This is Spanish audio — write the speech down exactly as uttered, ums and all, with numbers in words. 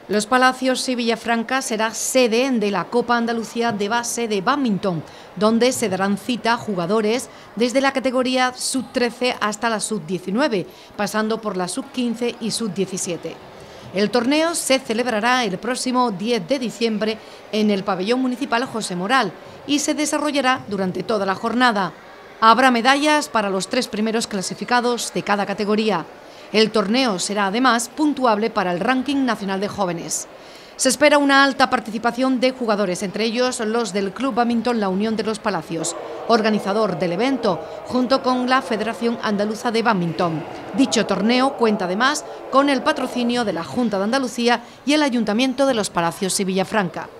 Los Palacios y Villafranca será sede de la Copa Andalucía de Base de Bádminton, donde se darán cita a jugadores desde la categoría sub trece hasta la sub diecinueve, pasando por la sub quince y sub diecisiete. El torneo se celebrará el próximo diez de diciembre en el pabellón municipal José Moral y se desarrollará durante toda la jornada. Habrá medallas para los tres primeros clasificados de cada categoría. El torneo será además puntuable para el ranking nacional de jóvenes. Se espera una alta participación de jugadores, entre ellos los del Club Bádminton La Unión de los Palacios, organizador del evento, junto con la Federación Andaluza de Bádminton. Dicho torneo cuenta además con el patrocinio de la Junta de Andalucía y el Ayuntamiento de Los Palacios y Villafranca.